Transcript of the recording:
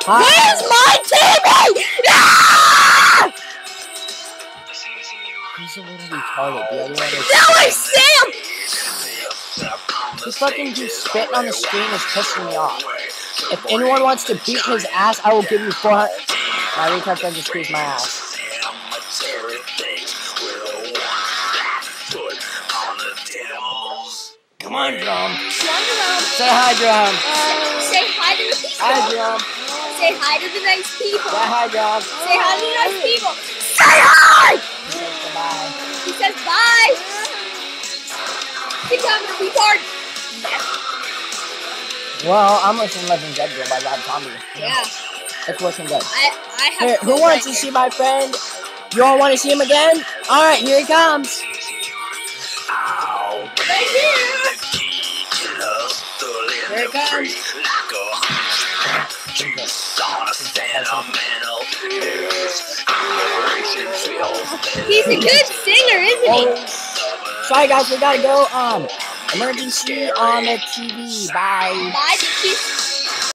Where's my TV? Ah! He's a little retarded. The other one is. No, I see him! He fucking just spitting on the screen is pissing me off. If anyone wants to beat his ass, I will give you 400. My retard friend just squeezed my ass. Come on, Drum. Say hi, Drum. Say hi to the people. Hi, Drum. Say hi to the nice people. Say hi, Drum. Say hi to the nice people. Say hi! He says goodbye. He says bye. Good job, retard. Well, I'm listening to Legend Dead Girl by Rob Zombie. Yeah. It's looking good. I have. Here, who wants to see my friend? You all want to see him again? Alright, here he comes. Right here. Here he comes. He's a good singer, isn't he? Sorry guys, we gotta go. Emergency on the TV. Bye. Bye, bitches.